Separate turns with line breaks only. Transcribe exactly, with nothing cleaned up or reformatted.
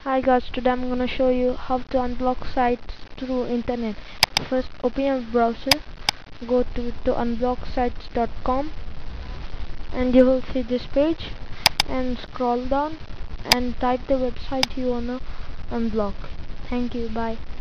Hi guys, today I'm gonna show you how to unblock sites through internet. First, open your browser, go to, to unblock sites dot com, and you will see this page, and scroll down and type the website you wanna unblock. Thank you, bye.